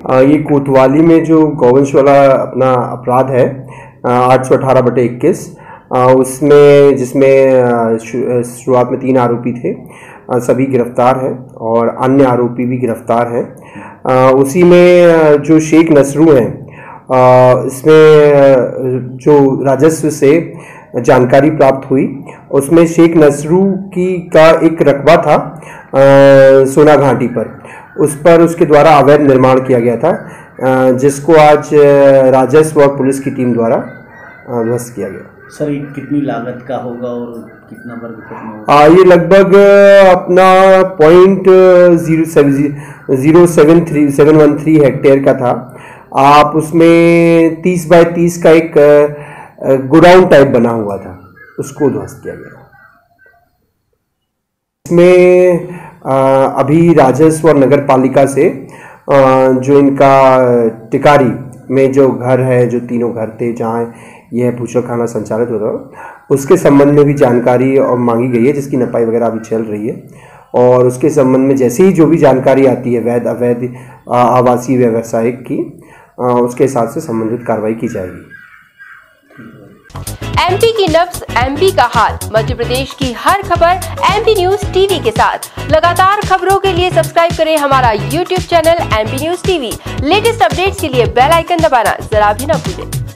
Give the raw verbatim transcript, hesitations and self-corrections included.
ये कोतवाली में जो गौवंश वाला अपना अपराध है आठ सौ अठारह बटे इक्कीस, उसमें जिसमें शुरुआत में तीन आरोपी थे, सभी गिरफ्तार हैं और अन्य आरोपी भी गिरफ्तार हैं। उसी में जो शेख नसरू हैं, इसमें जो राजस्व से जानकारी प्राप्त हुई उसमें शेख नसरू की का एक रकबा था सोना घाटी पर, उस पर उसके द्वारा अवैध निर्माण किया गया था, जिसको आज राजस्व और पुलिस की टीम द्वारा ध्वस्त किया गया। सर ये कितनी लागत का होगा और कितना वर्ग फुट में होगा? आ, ये लगभग अपना point zero zero seven three seven one three hectare का था। आप उसमें तीस बाय तीस का एक गोडाउन टाइप बना हुआ था, उसको ध्वस्त किया गया। इसमें अभी राजस्व और नगर पालिका से जो इनका टिकारी में जो घर है, जो तीनों घर थे जहाँ यह बूचड़खाना संचालित होता है, उसके संबंध में भी जानकारी और मांगी गई है, जिसकी नपाई वगैरह अभी चल रही है। और उसके संबंध में जैसे ही जो भी जानकारी आती है वैध अवैध आवासीय व्यावसायिक की, उसके हिसाब से संबंधित कार्रवाई की जाएगी। एमपी की नब्ज, एमपी का हाल, मध्य प्रदेश की हर खबर एमपी न्यूज टीवी के साथ। लगातार खबरों के लिए सब्सक्राइब करें हमारा YouTube channel MP news TV. Latest updates के लिए बेल आइकन दबाना जरा भी न भूलें।